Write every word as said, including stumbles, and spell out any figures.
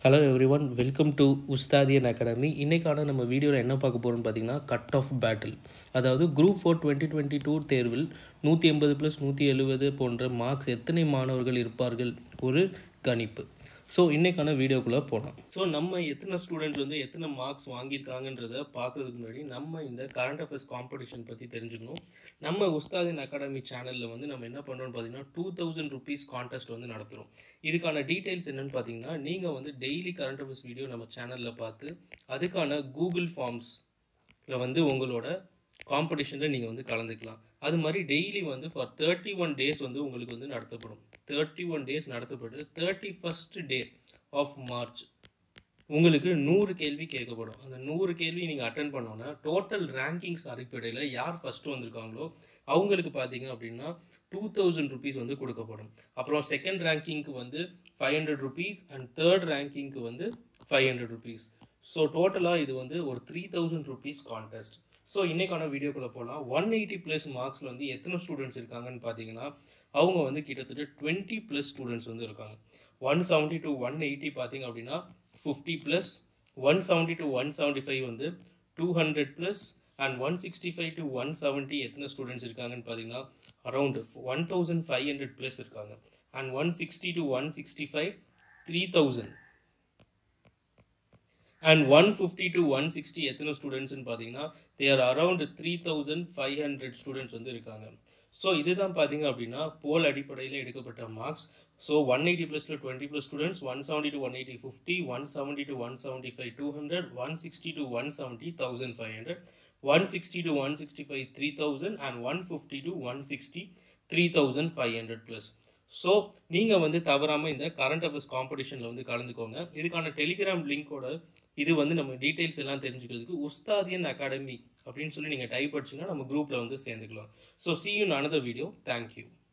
Hello everyone, welcome to Usthadian Academy. இன்னைக்கான நம்ம வீடியோவில் என்ன பார்க்க போகிறோம்னு பார்த்தீங்கன்னா கட் ஆஃப் பேட்டில். அதாவது group four twenty twenty two தேர்வில் நூற்றி எண்பது ப்ளஸ் நூற்றி எழுபது போன்ற மார்க்ஸ் எத்தனை மாணவர்கள் இருப்பார்கள் ஒரு கணிப்பு. ஸோ இன்றைக்கான வீடியோக்குள்ளே போகலாம். ஸோ நம்ம எத்தனை ஸ்டூடெண்ட்ஸ் வந்து எத்தனை மார்க்ஸ் வாங்கியிருக்காங்கன்றதை பார்க்குறதுக்கு முன்னாடி நம்ம இந்த கரண்ட் அஃபேர்ஸ் காம்படிஷன் பற்றி தெரிஞ்சுக்கணும். நம்ம உஸ்தாதின் அகாடமி சேனலில் வந்து நம்ம என்ன பண்ணுறோம்னு பார்த்தீங்கன்னா டூ தௌசண்ட் ருபீஸ் கான்டெஸ்ட் வந்து நடத்துகிறோம். இதுக்கான டீட்டெயில்ஸ் என்னென்னு பார்த்தீங்கன்னா நீங்கள் வந்து டெய்லி கரண்ட் அஃபேர்ஸ் வீடியோ நம்ம சேனலில் பார்த்து அதுக்கான கூகுள் ஃபார்ம்ஸில் வந்து உங்களோட காம்படிஷனில் நீங்கள் வந்து கலந்துக்கலாம். அது மாதிரி டெய்லி வந்து ஃபார் தேர்ட்டி ஒன் டேஸ் வந்து உங்களுக்கு வந்து நடத்தப்படும். தேர்ட்டி ஒன் டேஸ் நடத்தப்பட்டு thirty first day of March உங்களுக்கு நூறு கேள்வி கேட்கப்படும். அந்த நூறு கேள்வி நீங்கள் அட்டன் பண்ணோன்னா டோட்டல் ரேங்கிங்ஸ் அடிப்படையில் யார் ஃபஸ்ட்டு வந்திருக்காங்களோ அவங்களுக்கு பார்த்தீங்க அப்படின்னா டூ தௌசண்ட் ருபீஸ் வந்து கொடுக்கப்படும். அப்புறம் செகண்ட் ரேங்கிங்க்கு வந்து five hundred rupees and third ரேங்கிங்க்கு வந்து ஃபைவ் ஹண்ட்ரட் ருபீஸ். ஸோ டோட்டலாக இது வந்து ஒரு three thousand rupees contest. So இன்றைக்கான வீடியோக்குள்ளே போகலாம். ஒன் எயிட்டி ப்ளஸ் மார்க்ஸில் வந்து எத்தனை ஸ்டூடெண்ட்ஸ் இருக்காங்கன்னு பார்த்தீங்கன்னா அவங்க வந்து கிட்டத்தட்ட டுவெண்ட்டி ப்ளஸ் ஸ்டூடெண்ட்ஸ் வந்து இருக்காங்க. One seventy to one eighty பார்த்தீங்க அப்படின்னா fifty plus, one seventy to one seventy five வந்து two hundred plus and one sixty five to one seventy எத்தனை ஸ்டூடெண்ட்ஸ் இருக்காங்கன்னு பார்த்தீங்கன்னா around one thousand five hundred plus இருக்காங்க. And one sixty to one sixty five three thousand and one fifty to one sixty எத்தனை ஸ்டூடெண்ட்ஸ்னு பார்த்தீங்கன்னா there around three thousand five hundred students வந்து இருக்காங்க. So இதுதான் பார்த்தீங்க அப்படின்னா போல் அடிப்படையில் எடுக்கப்பட்ட மார்க்ஸ். ஸோ ஒன் எயிட்டி ப்ளஸில் twenty plus students, one seventy to one eighty fifty, one seventy to one seventy five two hundred, one sixty to one seventy thousand five hundred, one sixty to one sixty five three thousand and one fifty to one sixty three thousand five hundred plus. So நீங்கள் வந்து தவறாமல் இந்த current affairs காம்படிஷனில் வந்து கலந்துக்கோங்க. இதுக்கான Telegram லிங்கோட இது வந்து நம்ம டீட்டெயில்ஸ் எல்லாம் தெரிஞ்சுக்கிறதுக்கு உஸ்தாதியன் அகாடமி அப்படின்னு சொல்லி நீங்கள் டைப் அடிச்சிங்கன்னா நம்ம குரூப்பில் வந்து சேர்ந்துக்கலாம். So see you in another video. Thank you.